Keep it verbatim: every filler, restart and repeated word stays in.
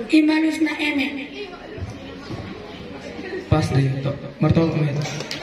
Imanus na eme. Pas deh, mertua kamu itu.